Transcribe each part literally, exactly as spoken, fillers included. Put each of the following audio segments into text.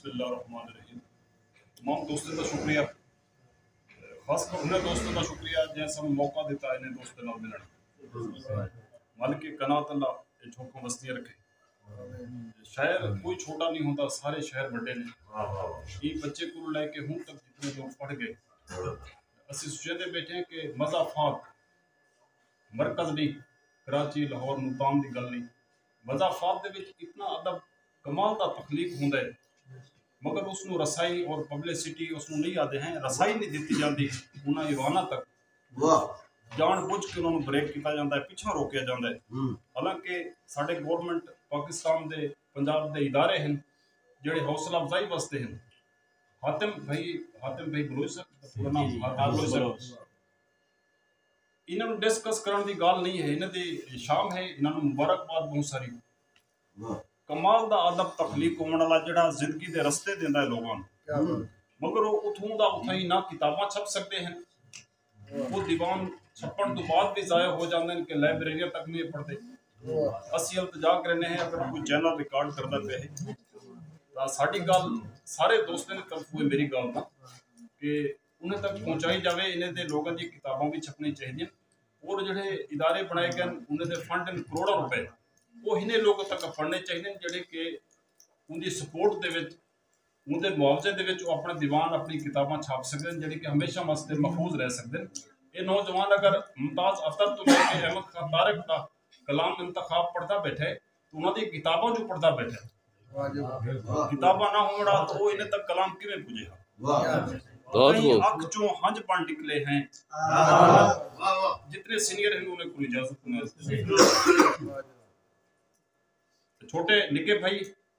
बिस्मिल्लाहिर्रहमानिर्रहीम। तमाम दोस्तों का शुक्रिया, खासकर उन्हें दोस्तों का शुक्रिया जैसा मौका देता है इन्हें दोस्तों नाल मिलने। मालिक कनात अल्लाह ठोकों बस्तियां रखे। शहर कोई छोटा नहीं होता, सारे शहर बड़े ने। ये बच्चे को लेके हूं तक जितने लोग पढ़ गए असि सोचते बैठे हैं कि मज़ाफात मरकज नहीं, कराची लाहौर मुल्तान की गल नहीं। मज़ाफात दे विच इतना अदब कमाल का तखलीक होंदा है, मगर उसनू रसाई और पब्लिसिटी उसनू नहीं आते हैं, रसाई नहीं दी जाती उन्होंने ईवाना तक। जान बुझ के उन्होंने ब्रेक किया जाता है, पिछा रोकया जाता है। हालांकि साढ़े गवर्नमेंट पाकिस्तान के पंजाब के इदारे हैं जोड़े हौसला अफजाई वास्ते हैं। हातिम भाई हातिम भाई बलोच साहब पूरा नाम हातिम बलोच साहब, इन्होंने डिस्कस करने की गल नहीं है, इन्हों की शाम है, इन्होंने मुबारकबाद बहुत सारी। कमाल का अदब तखलीक होने वाला जड़ा जिंदगी के रस्ते देता है लोगों को, मगर वो उथों का उथा ही ना किताबां छप सकते हैं, वो दीवान छपन तो बाद भी जाया हो जाते हैं कि लाइब्रेरिया तक नहीं पढ़ते। असी इल्तजा करने हैं अगर कोई चैनल रिकॉर्ड करता पे है तो साड़ी गल सारे दोस्तों की तरफ हुई मेरी गल का कि उन्हें तक पहुँचाई जाए। इन्हें दे लोगों की किताबां भी छपनी चाहिए और जोड़े इदारे बनाए गए उन्हें दे फंड इन करोड़ों रुपए वो इन्हें लोगों तक पढ़ने चाहिए जोड़े कि उनकी सपोर्ट दे विच उनके मुआवजे दे विच अपने दीवान अपनी किताबां छाप सकते हैं जोड़ी कि हमेशा वास्ते महफूज रह सकते हैं। ये नौजवान अगर मुमताज अतर तो लेके अहमद खान तारिक का कलाम इंतखाब पढ़ता बैठे तो उन्होंने किताबों जो पढ़ता बैठे, किताबा ना होना तो वो इन्हें तक कलाम किवें पुजेगा। कहीं अख चो हंज बन निकले हैं, जितने सीनियर हैं उन्हें कोई इजाजत नहीं। छोटे निके भाई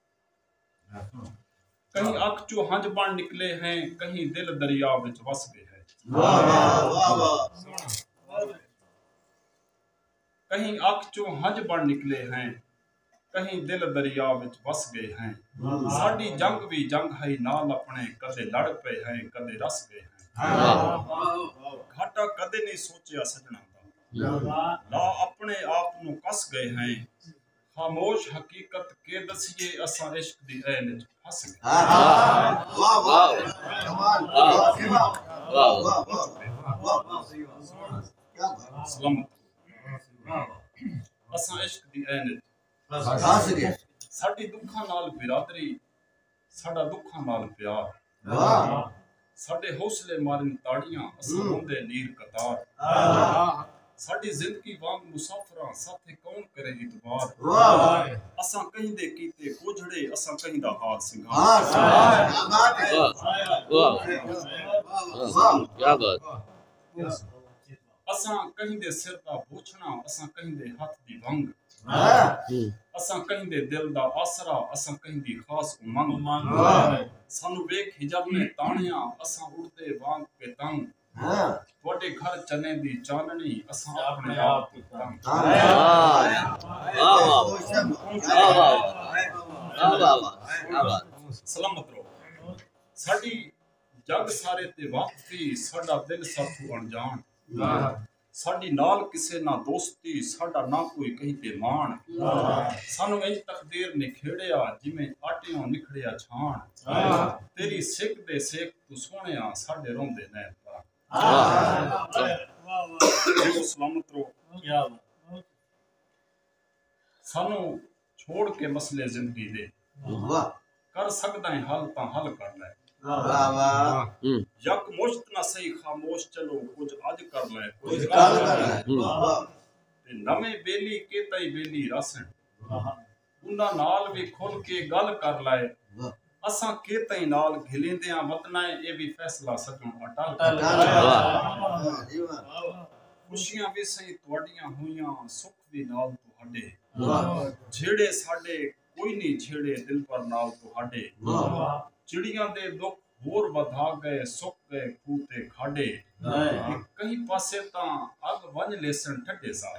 कहीं अख चो हंज बन निकले हैं, कहीं दिल दरिया विच वस गए हैं। कहीं अख चो हंज बन निकले हैं, कहीं दिल दरिया विच वस गए हैं। साडी जंग भी जंग है नाल अपने, कदे लड़ पे हैं कदे रस गए हैं। घाटा कदे नहीं सोचिया सजना दा, ला अपने आप नू कस गए हैं। खामोश हकीकत के दसिए असा इश्क दी ऐन विच फस गए। सलामत असा इश्क दी ऐन विच फस गए। साडी दुखां नाल बिरादरी, साडा दुखां नाल प्यार, साडे हौसले मारन ताड़ियां असा रोंदे नीर कतार। साडी जिंदगी वांग मुसाफिरां साथे कौन करे इतबार। असा कहीं दे कीते कोझड़े असा कहीं दा हाथ सिंगार। क्या बात। असा कहीं दे सिर दा बोछना असा कहीं दे हाथ दी वंग। असा कहीं दे दिल दा आसरा असा कहीं दी खास उमंग। सानू वेख हिजब ने ताणिया असा उड़दे वांग पे तंग। तुहाडे घर चने दी चाननी असा अपने आप ते तंग। सलामत रहो। साडी जग सारे ते वाकफी, साडा दिल साथू अनजान। साडी नाल किसे ना दोस्ती, साडा ना कोई कहीं ते मान। सानू इंज तकदीर निखेड़िया जिमें आटियों निखड़िया छान। तेरी सिक दे सेक तू सोहणिया साडे रोंदे नैन पान। सलामत रहो। सानू छोड़ के मसले जिंदगी दे कर सकदा है हल तां हल कर लै। यक मुश्त ना सही खामोश चलो कुछ अज कर ले कुछ कल कर ले। ते नवे बेली के तई बेली रसन उन्हां नाल भी खुल के गल कर ले। असा के तई नाल घिलेंदियां वतना है ये भी फैसला सजण अटल कर। खुशियां भी सही तुहाडियां हुईयां सुख भी नाल तुहाडे। छेड़े साडे कोई नहीं छेड़े दिल पर नाल तुहाडे। चिड़ियां दे दुख होर वधा गए सुख गए खूते खाडे। कहीं पासे तां अग वंज लेसन ठड्डे सास।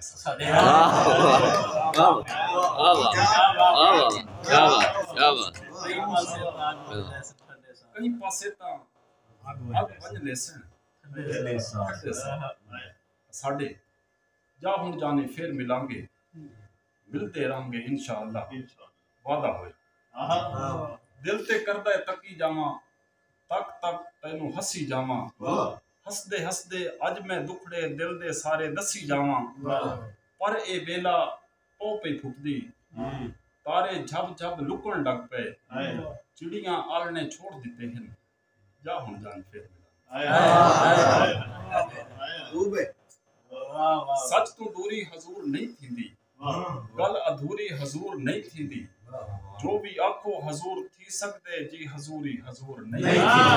कहीं पासे तां अग वंज लेसन ठड्डे साडे। जा हुण जाने फिर मिलांगे मिलते रहेंगे इंशाअल्लाह वादा होए। दिल ते करदा है तकी जावां तक तक तैनू हसी जावां हसदे हसदे अज मैं दुखड़े दिल दे सारे दसी जावां पर ए वेला पौ पे फुकदी तारे झब झब लुकण लग पे चिड़ियां आलने छोड़ दिते हैं जा हुण जान फिर सच तू दूरी हजूर नहीं थींदी गल अधूरी हजूर नहीं थींदी जो भी आखो हजूर थी सकदे जी हजूरी हजूर नहीं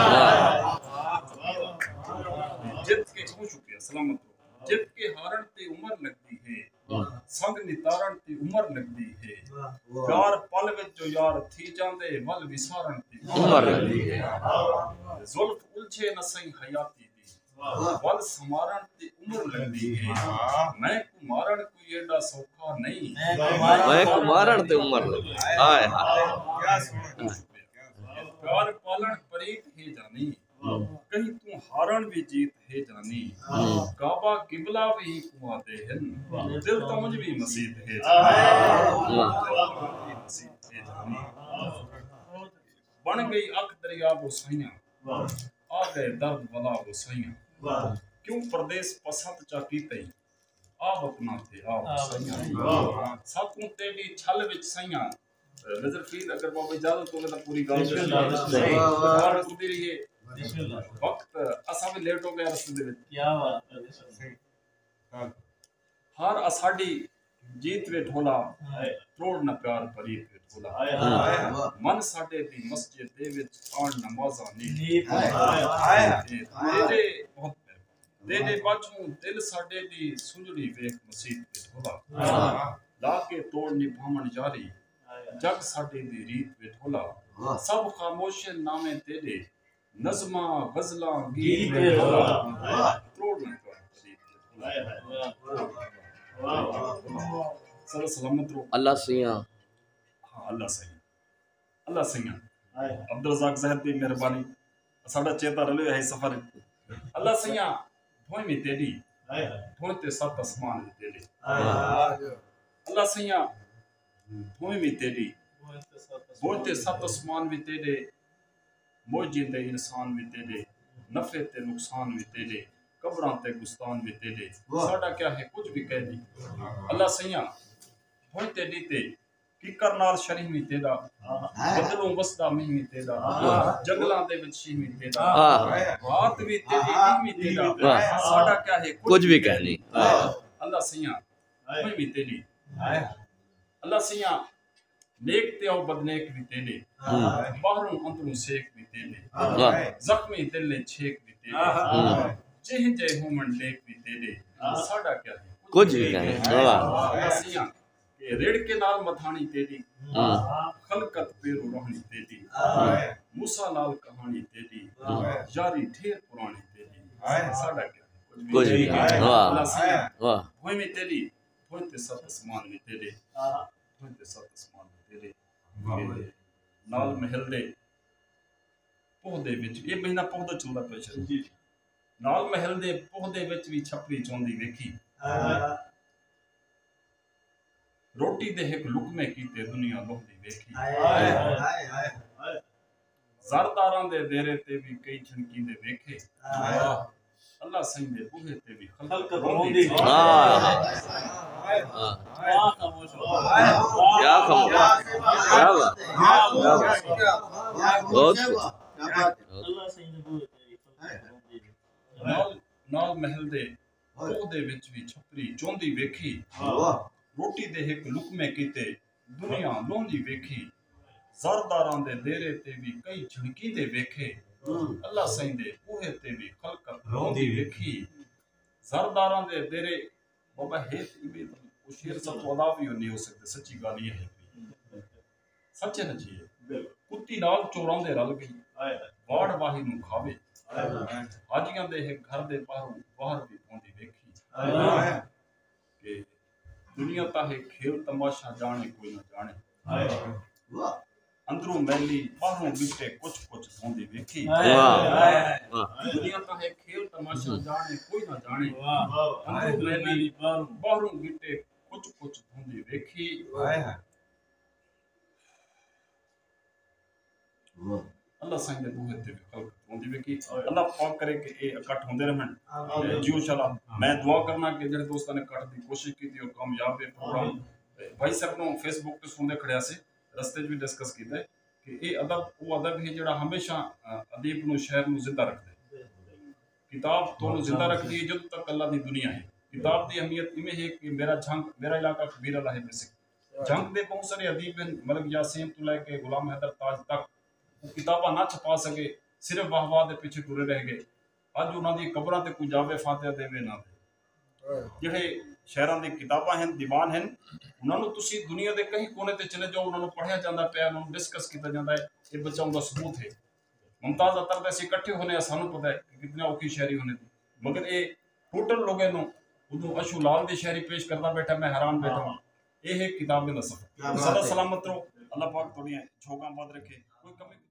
जित के बहुत शुक्रिया सलामत रहो जित के हारण ते उम्र लगदी है संग नितारण ते उम्र लगदी है प्यार पल विच जो यार थी जांदे वल विसारण ते उम्र लगदी है जुल्फ उलझे न सही हयाती वल समारण ते उम्र लगदी है मैं कुमारण कोई एडा सौखा नहीं मैं कुमारण ते उम्र लगदी हाय हाय क्या प्यार पालन परीत है जानी कहीं तू हारण भी जीत है जानी काबा किबला भी कुआ दे हैं दिल तो मुझ भी मसीद है जानी बन गई अख दरिया वो सैया आ गए दर्द वाला वो सैया क्यों परदेस पसंद चा कीते आ अपना थे आ सैया सातों तेरी छल विच सैया नजर फील अगर बाबा इजाजत हो तो पूरी गाल सही और खुद रहिए वक्त असा भी लेट हो गया रस्ते दे विच क्या बात है सही हर असाडी जीत वे ढोला तोड़ न प्यार परी पे ढोला मन साडे दी मस्जिद दे विच आण नमाज़ां नी तेरे बहुत तेरे बाजू दिल साडे दी सुंजड़ी वेख मसीद पे ढोला लाके तोड़ निभावण जारी जग साडे दी रीत पे ढोला सब खामोश नामे तेरे नज़मा गज़ला गीत पे ढोला तोड़ न प्यार परी पे ढोला सर सलामत रहो अल्लाह सिया हाँ अल्लाह सही अल्लाह सही अब्दुल रज़ाक ज़हर दी मेहरबानी साडा चेता रलियो है सफर अल्लाह सही धोई में तेरी धोई ते सत आसमान में तेरे अल्लाह सही धोई में तेरी धोई ते सत आसमान में तेरे मौजी ते इंसान में तेरे नफे ते नुकसान में तेरे कब्रां ते गुस्तान में तेरे साडा क्या है कुछ भी कह दी अल्लाह सही होई तेरी ते किकर नाल शरीह में तेरा बदलों वसदा में में तेरा जंगलां दे विच शी में तेरा रात भी तेरी दिन में तेरा साडा क्या है कुछ भी कहनी अल्लाह सैया होई भी तेरी अल्लाह सैया नेक ते और बदनेक भी तेरे बाहरों अंदरों सेक भी तेरे जख्मी दिल ने छेक भी तेरे जेह जय हुमन लेक भी तेरे साडा क्या है कुछ भी कहनी अल्लाह सैया के रेड़ के नाल मथानी तेरी खलकत पे रोहानी तेरी मूसा नाल कहानी तेरी यारी ढेर पुरानी तेरी साडा क्या कुछ भी कहनी वाह वाह होई में तेरी होई ते सत आसमान में तेरे होई ते सत आसमान में तेरे नाल महल दे पौधे विच ये महीना पौधा चलदा पिया जी नाल महल दे पौधे विच भी छपरी चौंदी वेखी रोटी दे एक लुकमे कीते दुनिया लोहदी वेखी ज़रदारां दे देरे ते भी कई झनकींदे वेखे अल्लाह सही दे बूहे ते भी खलक रोंदी हां क्या खामोश क्या खामोश क्या बात बहुत अल्लाह सही दे बूहे ते नाल नाल महल दे ओदे विच भी छपरी चौंदी वेखी रोटी दे एक लुकमे कीते दुनिया लोंदी वेखी ज़रदारां दे देरे ते भी कई झणकींदे वेखे अल्लाह सही दे बूहे ते भी खलकत रोंदी वेखी ज़रदारां दे देरे बाबा हेत इबे ओ शेर सब तो अलावा भी नहीं हो सकते सच्ची गाल ये है सच है ना जी कुत्ती नाल चोरांदे रल गई वाड़ वाही नु खावे हाजियां दे एक घर दे बाहरों बाहर भी पौंदी वेखी के दुनिया ता है खेल तमाशा जाने कोई ना जाने अंदरों मैली बाहरों बिटे कुछ कुछ धोंदी वेखी दुनिया ता है खेल तमाशा जाने कोई ना जाने अंदरों मैली बाहरों बिटे कुछ कुछ धोंदी वेखी अल्लाह साईं दे बूहे ते खल्क होंदी वे कि अल्लाह पाक करे कि ये इकट्ठ होंदे रहन जियो चला। मैं दुआ करना कि जेड़े दोस्तां ने इकट्ठ दी कोशिश की थी और कामयाब है प्रोग्राम भाई साहब नु फेसबुक ते सुनदे खड़िया से रस्ते च भी डिस्कस कीता कि ये अदब वो अदब है जेड़ा हमेशा अदीब नु शहर नु जिंदा रखदे। किताब तो जिंदा रखती है जब तक अल्लाह दी दुनिया है। किताब की अहमियत इमें है कि मेरा झंग मेरा इलाका कबीर अल्लाह है बेसिक झंग दे बहुत सारे अदीब हैं मलिक यासीन तो लेके गुलाम हैदर ताज तक वो किताबा ना छपा सके सिर्फ वाह वाह दे पीछे टुरे रह गए। अज उन्होंने कबरां ते कोई जावे फातिहा देवे ना दे जेड़े शहरां दी किताबां हैं दीवान हैं उन्होंने तुसी दुनिया के कहीं कोने ते चले जाओ उन्होंने पढ़िया जाता पाया उन्होंने डिस्कस किया जाता है ये बच्चों का सबूत है। मुमताज अतर ऐसे इकट्ठे होने सानू पता है कि कितनी औखी शायरी होने थी मगर ये टोटल लोगों ने उदू अशू लाल दी शायरी पेश करता बैठा मैं हैरान बैठा हूँ। ये है किताब का सफर। सदा सलामत रहो अल्लाह पाक थोड़ी झोंका बंद रखे कोई कमी